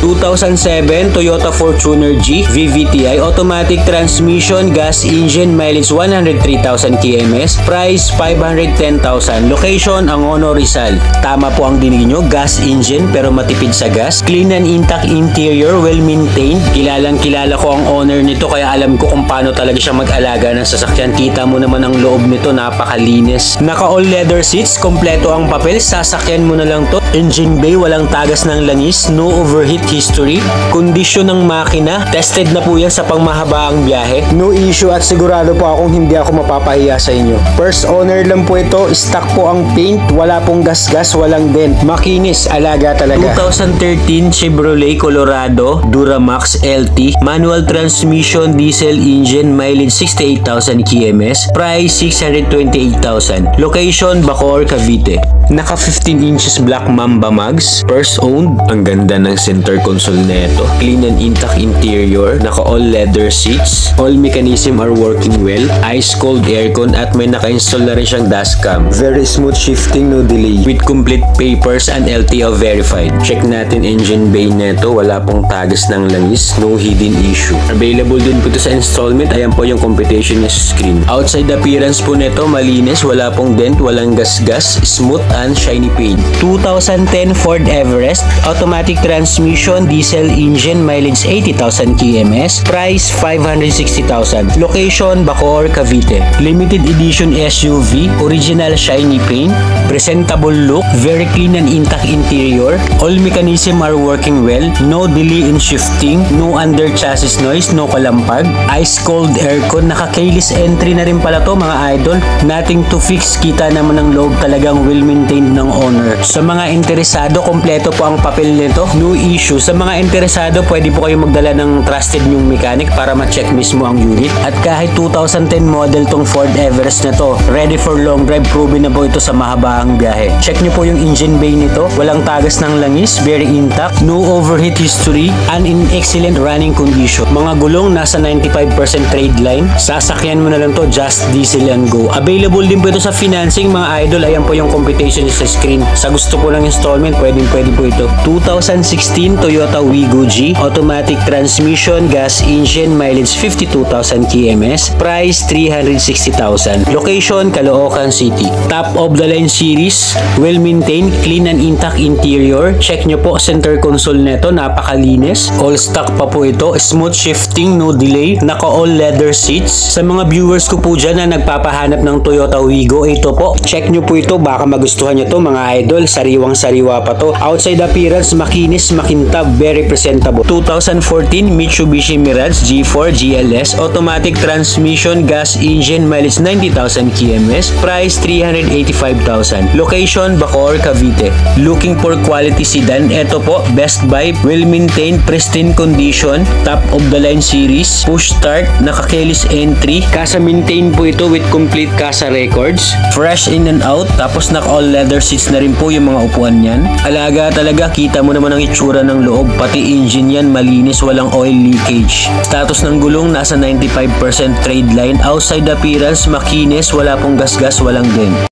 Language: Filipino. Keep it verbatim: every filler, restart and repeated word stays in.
two thousand seven Toyota Fortuner G V V T I, automatic transmission, gas engine, mileage one hundred three thousand kilometers, price five hundred ten thousand. Location, Angono, Rizal. Tama po ang dinig nyo, gas engine pero matipid sa gas. Clean and intact interior, well maintained. Kilalang kilala ko ang owner nito kaya alam ko kung paano talaga siya mag-alaga ng sasakyan. Kita mo naman ang loob nito, napakalinis. Naka all leather seats, kompleto ang papel, sasakyan mo na lang to. Engine bay, walang tagas ng langis, no overheat history. Kondisyon ng makina, tested na po yan sa pangmahabaang biyahe. No issue at sigurado po akong hindi ako mapapahiya sa inyo. First owner lang po ito, stock po ang paint, wala pong gasgas, walang dent. Makinis, alaga talaga. twenty thirteen Chevrolet Colorado Duramax L T, manual transmission, diesel engine, mileage sixty-eight thousand kilometers, price six hundred twenty-eight thousand. Location, Bacoor, Cavite. Naka fifteen inches black Mamba mags, first owned. Ang ganda ng center console nito. Clean and intact interior, naka all leather seats, all mechanism are working well, ice cold aircon at may naka-install na rin siyang dashcam. Very smooth shifting, no delay, with complete papers and L T O verified. Check natin engine bay nito, wala pong tagas ng langis, no hidden issue. Available din po ito sa installment. Ayan po yung computation screen. Outside appearance po nito, malinis, wala pong dent, walang gasgas, smooth and shiny paint. two thousand ten Ford Everest, automatic transmission, diesel engine, mileage eighty thousand kilometers, price five hundred sixty thousand. Location, Bacoor, Cavite. Limited edition S U V, original shiny paint, presentable look, very clean and intact interior, all mechanism are working well, no delay in shifting, no under chassis noise, no kalampag, ice cold aircon, naka-keyless entry na rin pala to mga idol. Nothing to fix, kita naman ang loob, talagang well maintained ng owner. Sa mga interesado, kompleto po ang papel nito, no issue. Sa mga interesado, pwede po kayo magdala ng trusted nyong mechanic para ma-check mismo ang unit. At kahit two thousand ten model tong Ford Everest na to, ready for long drive, proven na po ito sa mahabaang biyahe. Check nyo po yung engine bay nito, walang tagas ng langis, very intact, no overheat history, and in excellent running condition. Mga gulong nasa ninety-five percent trade line, sasakyan mo na lang to, just diesel and go. Available din po ito sa financing mga idol. Ayan po yung computation sa screen. Sa gusto po ng installment, pwedeng pwede po ito. two thousand sixteen Toyota Wigo G, automatic transmission, gas engine, mileage fifty-two thousand kilometers, price three hundred sixty thousand. Location, Caloocan City. Top of the line series, well maintained, clean and intact interior. Check nyo po center console neto, napakalinis. All stock pa po ito, smooth shifting, no delay, naka all leather seats. Sa mga viewers ko po dyan na nagpapahanap ng Toyota Wigo, ito po, check nyo po ito, baka magustuhan nyo to mga idol. Sariwang sariwa pa to. Outside appearance, makinis, makintab, very presentable. two thousand fourteen Mitsubishi Mirage G four G L S, automatic transmission, gas engine, mileage ninety thousand kilometers, price three hundred eighty-five thousand. Location, Bacoor, Cavite. Looking for quality sedan, ito po, best buy, well maintained, pristine condition, top of the line series, push start, naka-keyless entry, kasa maintain po ito with complete kasa records, fresh in and out, tapos naka all leather seats na rin po yung mga upuan niyan. Alaga talaga, kita mo naman ang itsura ng loob, pati engine yan, malinis, walang oil leakage. Status ng gulong, nasa ninety-five percent trade line. Outside appearance, makinis, wala pong gasgas, walang dent.